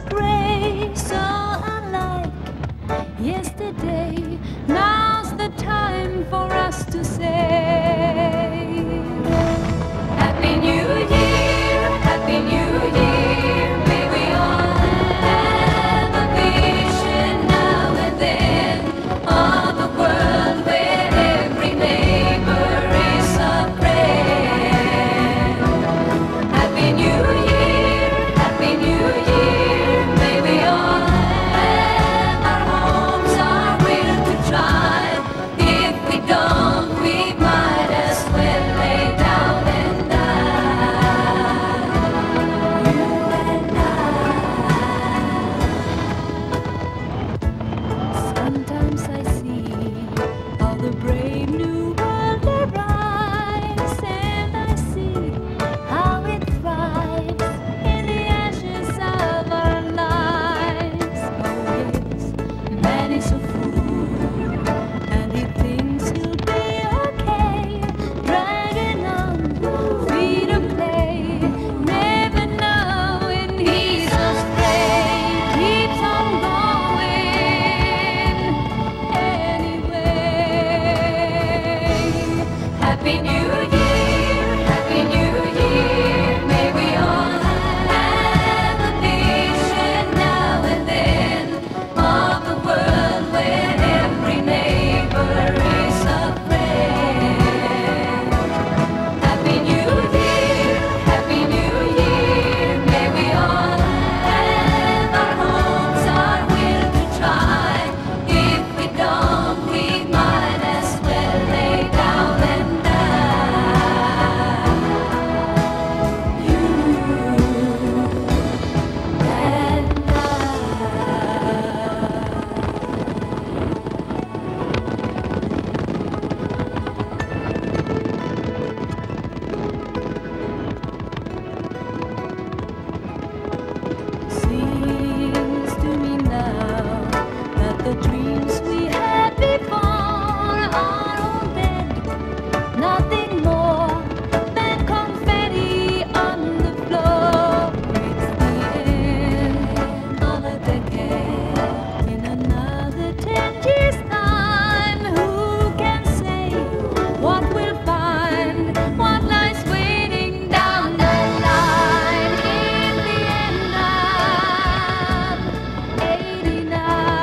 gray, so unlike yesterday. Now's the time for us to say Happy New Year, Happy New Year. May we all have a vision now and then of a world where every neighbor is a friend. Happy New Year, Happy New Year. May we all have our homes, our will to try. If we don't, we might as well lay down and die. You and I. Sometimes I see all the brave new world arise, and I see how it thrives in the ashes of our lives. Oh yes, man is a fool, and he thinks he'll be okay, dragging on, free to play, never knowing he's astray, keeps on going anyway. Happy New Year, Happy New Year. May we all have a vision now and then of a world where every neighbor is a friend. Happy New Year, Happy New Year. May we all have our homes, our will to try. If we don't, we might as well lay down and die. You and I. Seems to me now that the dreams we had before are all dead. Nothing more than confetti on the floor. It's the end of a decade. In another 10 years' time, who can say what we'll find? What lies waiting down the line in the end of '89?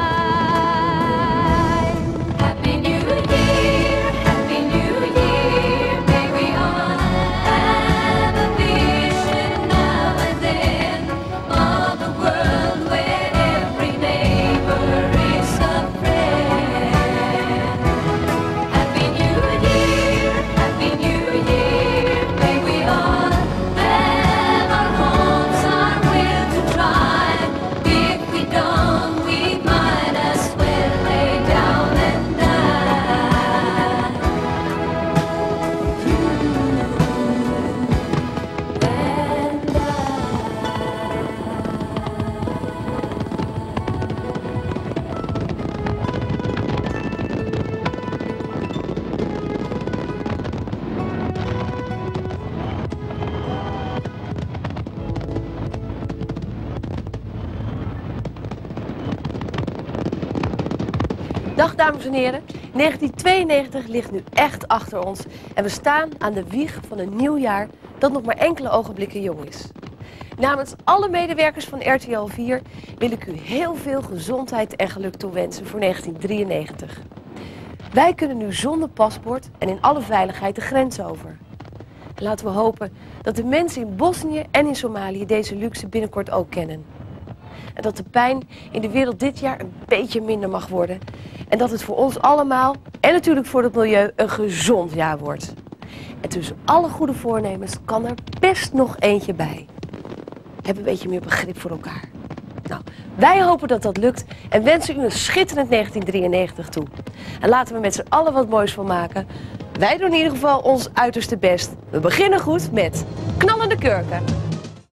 Happy New Year, Happy New Year. May we all have a vision now and then of a world where every neighbor is a friend. Happy New Year, Happy New Year. May we all have our homes, our will to try. If we don't, we might as well lay down and die. You and I. Dag dames en heren, 1992 ligt nu echt achter ons en we staan aan de wieg van een nieuw jaar dat nog maar enkele ogenblikken jong is. Namens alle medewerkers van RTL 4 wil ik u heel veel gezondheid en geluk toewensen voor 1993. Wij kunnen nu zonder paspoort en in alle veiligheid de grens over. Laten we hopen dat de mensen in Bosnië en in Somalië deze luxe binnenkort ook kennen. En dat de pijn in de wereld dit jaar een beetje minder mag worden. En dat het voor ons allemaal, en natuurlijk voor het milieu, een gezond jaar wordt. En tussen alle goede voornemens kan er best nog eentje bij. Heb een beetje meer begrip voor elkaar. Nou, wij hopen dat dat lukt en wensen u een schitterend 1993 toe. En laten we met z'n allen wat moois van maken. Wij doen in ieder geval ons uiterste best. We beginnen goed met Knallende Kurken.